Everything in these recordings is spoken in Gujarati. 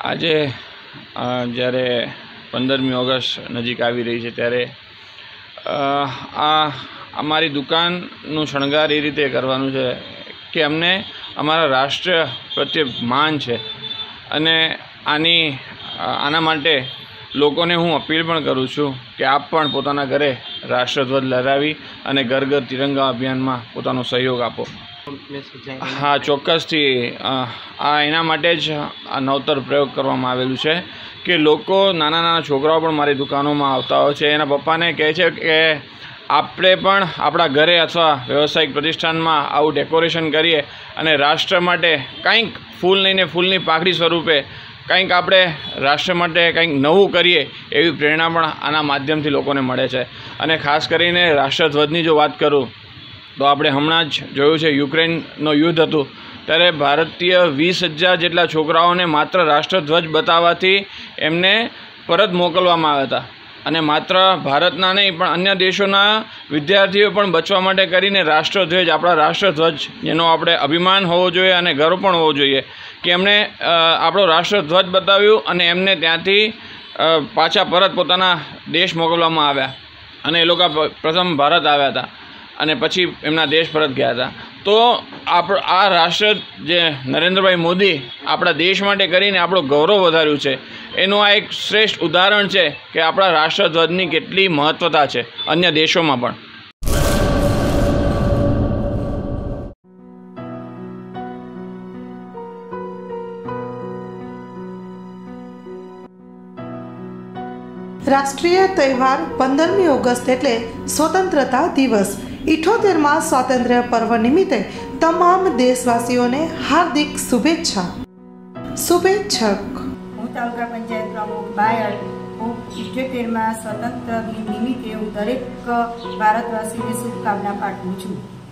આજે જ્યારે 15મી ઓગસ્ટ નજીક આવી રહી છે ત્યારે આ અમારી દુકાનનું શણગાર એ રીતે કરવાનું છે કે અમને અમારા રાષ્ટ્ર પ્રત્યે માન છે અને આના માટે લોકોને હું અપીલ પણ કરું છું કે આપ પણ પોતાના ઘરે રાષ્ટ્રધ્વજ લહેરાવી અને ઘર ઘર તિરંગા અભિયાનમાં પોતાનો સહયોગ આપો। हाँ, ચોક્કસથી આ એના માટે જ આ નવતર પ્રયોગ કરવામાં આવેલું છે કે લોકો નાના નાના છોકરાઓ પણ મારી દુકાનોમાં આવતા હોય છે, એના પપ્પાને કહે છે કે આપણે પણ આપણા ઘરે અથવા વ્યવસાયિક પ્રતિષ્ઠાનમાં આવું ડેકોરેશન કરીએ અને રાષ્ટ્ર માટે કંઈક ફૂલ લઈને ફૂલની પાંખડી સ્વરૂપે કંઈક આપણે રાષ્ટ્ર માટે કંઈક નવું કરીએ એવી પ્રેરણા પણ આના માધ્યમથી લોકોને મળે છે। અને ખાસ કરીને રાષ્ટ્રધ્વજની જો વાત કરું તો આપણે હમણાં જ જોયું છે યુક્રેનનો યુદ્ધ હતું ત્યારે ભારતીય 20,000 જેટલા છોકરાઓને માત્ર રાષ્ટ્રધ્વજ બતાવવાથી એમને પરત મોકલવામાં આવ્યા હતા અને માત્ર ભારતના નહીં પણ અન્ય દેશોના વિદ્યાર્થીઓ પણ બચવા માટે કરીને રાષ્ટ્રધ્વજ આપણા રાષ્ટ્રધ્વજ જેનો આપણે અભિમાન હોવો જોઈએ અને ગર્વ પણ હોવો જોઈએ કે એમણે આપણો રાષ્ટ્રધ્વજ બતાવ્યું અને એમને ત્યાંથી પાછા પરત પોતાના દેશ મોકલવામાં આવ્યા અને એ લોકો પ્રથમ ભારત આવ્યા હતા અને પછી એમના દેશ પરત ગયા હતા। તો આ રાષ્ટ્ર જે નરેન્દ્રભાઈ મોદી આપણા દેશ માટે કરીને આપણું ગૌરવ વધાર્યું છે એનું આ એક શ્રેષ્ઠ ઉદાહરણ છે કે આપણા રાષ્ટ્રધ્વજની કેટલી મહત્વતા છે અન્ય દેશોમાં પણ। રાષ્ટ્રીય તહેવાર 15મી ઓગસ્ટ એટલે સ્વતંત્રતા દિવસ। 78માં સ્વાતંત્ર્ય પર્વ નિમિત્તે તમામ દેશવાસીઓને હાર્દિક શુભેચ્છા। શુભેચ્છક હું તાલુકા પંચાયત પ્રમુખ બાયડ। હું 78માં સ્વતંત્ર દિન નિમિત્તે હું દરેક ભારતવાસીને શુભકામના પાઠવું છું।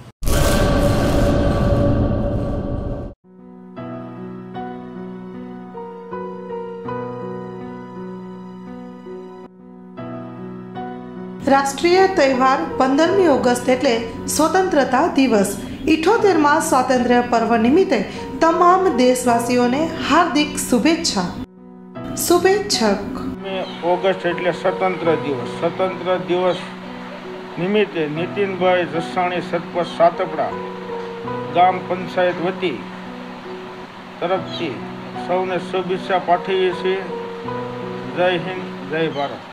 રાષ્ટ્રીય તહેવાર 15મી ઓગસ્ટ એટલે સ્વતંત્રતા દિવસ। 78માં સ્વાતંત્ર્ય પર્વ નિમિત્તે તમામ દેશવાસીઓને હાર્દિક શુભેચ્છા। શુભેચ્છક ઓગસ્ટ એટલે સ્વતંત્ર દિવસ। સ્વતંત્ર દિવસ નિમિત્તે નીતિનભાઈ જસાણી સરપંચ સાતપડા ગામ પંચાયત વતી તરફથી સૌને શુભેચ્છા પાઠવીએ છીએ। જય હિન્દ, જય ભારત।